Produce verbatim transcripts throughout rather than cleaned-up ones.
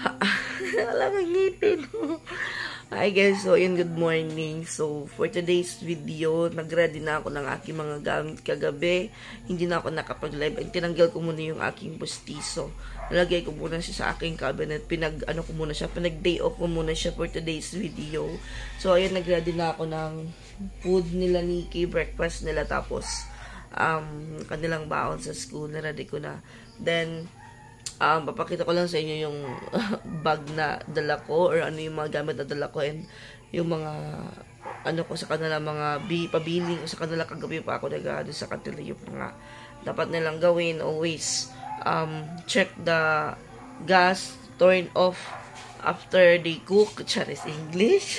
Wala kang ngipin. Hi guys, so yun, good morning. So for today's video, nag-ready na ako ng aking mga gamit kagabi. Hindi na ako nakapag-live. Tinanggal ko muna yung aking postizo. Nalagay ko muna siya sa aking cabinet. Pinag, ano ko muna siya, pinag-day off ko muna siya for today's video. So ayun, nag-ready na ako ng food nila Nikki, breakfast nila, tapos um, kanilang baon sa school. Na-ready ko na. Then, Um, papakita ko lang sa inyo yung bag na dala ko or ano yung mga gamit na dala ko and yung mga ano ko sa kanila, mga bi, pabiling ko sa kanila. Kagabi pa ako nag-ano sa kanila yung mga dapat nilang gawin. Always um, check the gas, turn off after they cook. Charis English.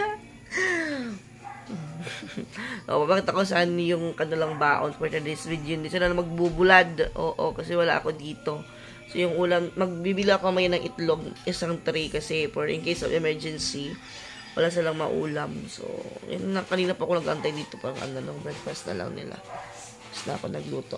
O, papakita ko saan yung kanilang baon for today's video. Hindi sila magbubulad. Oo, kasi wala ako dito. So, yung ulam, magbibili ako mamaya ng itlog, isang tray kasi for in case of emergency, wala silang maulam. So, yun na, kanina pa ako nag-antay dito pang ano lang, breakfast na lang nila. Tapos na ako nagluto.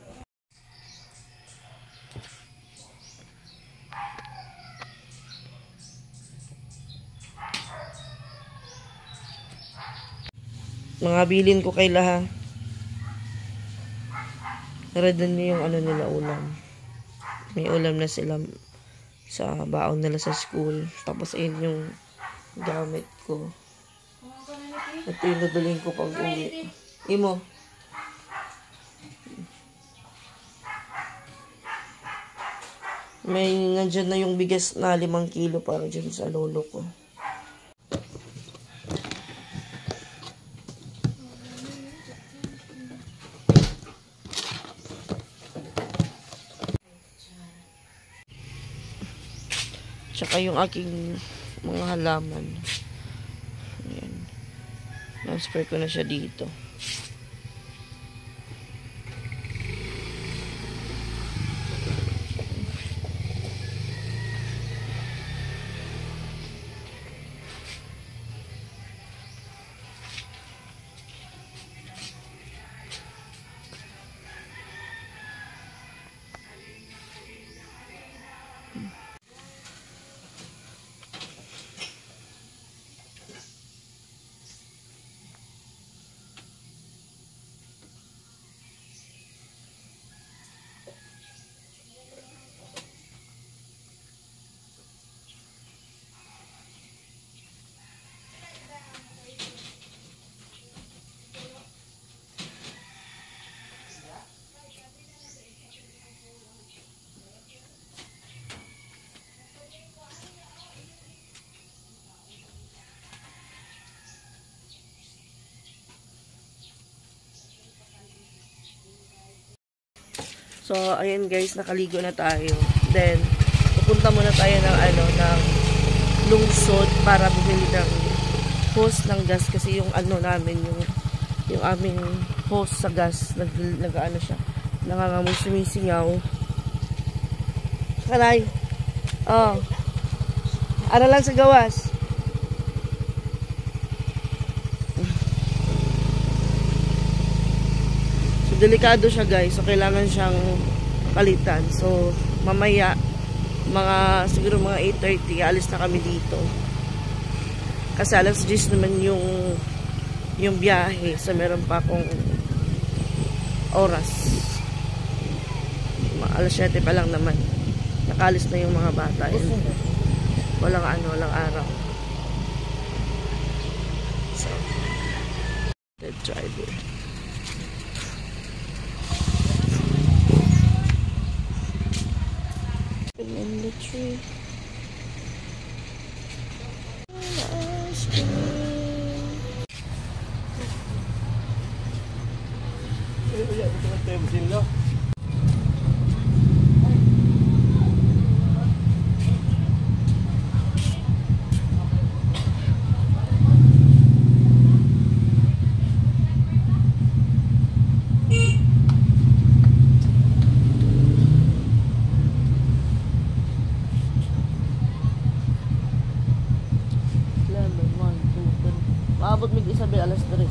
Mga bilin ko kay Laha. Naradan niyo yung ano nila ulam. May ulam na sila sa baon nila sa school. Tapos ayun yung gamit ko. Ito yung nadaling ko pag uwi. Imo. May nandyan na yung bigas na limang kilo para dyan sa lolo ko. Tsaka yung aking mga halaman. Ayan. Na-spray ko na siya dito. So, ayan guys, nakaligo na tayo. Then, pupunta muna tayo ng ano, ng lungsod para bumili ng hose ng gas kasi yung ano namin, yung yung aming hose sa gas, nag, nag ano siya, nangangamoy, sumisingaw. Kanay. Oh. Ano lang sa gawas. Delikado siya guys, so kailangan siyang palitan. So mamaya mga siguro mga eight thirty alis na kami dito kasi alas diyes naman yung yung biyahe, so meron pa akong oras. Alas siyete pa lang naman, nakalis na yung mga bata. Walang ano, walang araw. So the driver. In the tree. Maabot mig Isabel alas tres.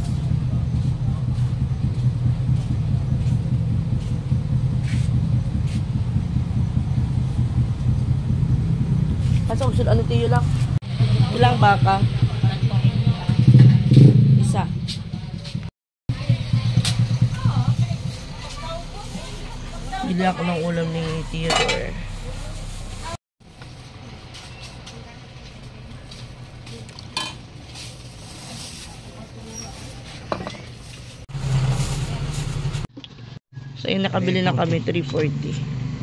Asa usod ano tiyo lang? Ilang baka? Isa. Bili ako ng ulam ni Theodore. So yun, nakabili na kami three forty.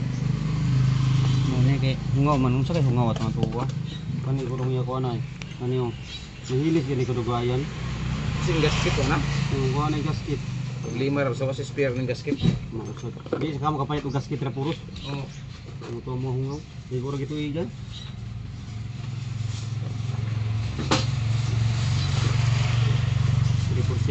Ano kay hungaw man unsa kay hungaw at mga tuwa. Kani gurong ya ko ana. Ano yung mahilig gani ko dugayan. Sing gasket na. Yung kuha na gasket. Lima ra sa kasi spare ng gasket. Di sa kamo kapalit og gasket ra puros. Oo. Ano to mo hungaw? Di guro gitu iyan. Di porsi.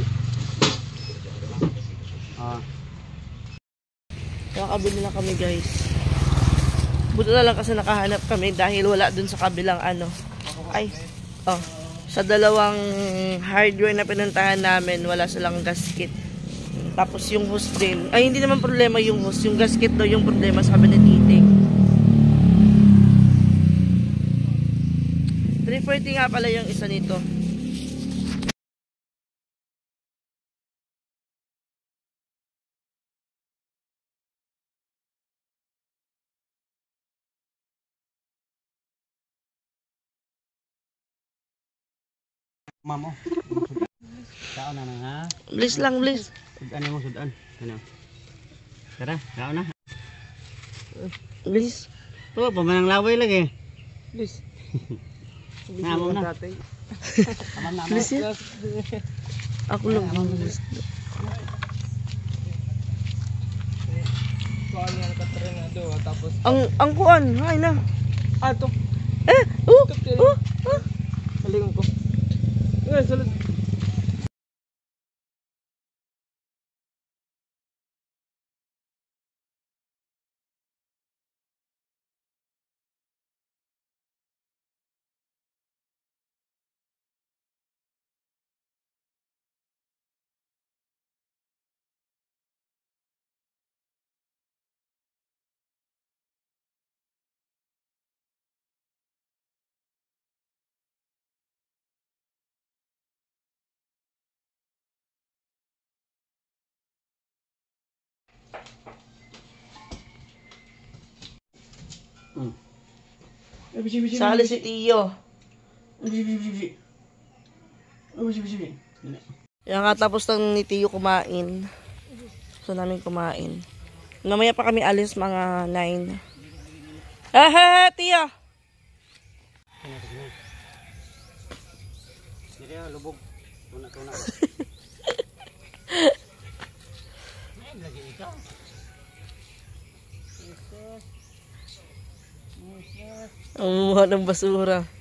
Ah. Nakabili na kami guys. Buti na lang kasi nakahanap kami dahil wala dun sa kabilang ano. Ay, oh. Sa dalawang hardware na pinuntahan namin, wala silang gasket. Tapos yung hose din. Ay, hindi naman problema yung hose. Yung gasket daw yung problema, sabi ni Titing. three forty nga pala yung isa nito. Mamo. Kao na na ha. Bliss lang, bliss. Sudan mo sudan. Ano? Tara, kao na. Bliss. To pa man ang laway lagi. Bliss. Namo na. Aman na. Bliss yan. Ako lang. Bliss. Kuan yang katren na do tapos Ang, ang kuan. Ay na. ato. Eh, oh, oh, oh. Palingon ko. Nga sulod. Hmm. Sali si Tiyo. Yan nga, tapos lang ni Tiyo kumain. So namin kumain. Mamaya pa kami alis mga nine. Ah, ha, ha, Tiyo! Dili lubog. Tuna tuna. Lagi ikaw. Ang mukha ng basura.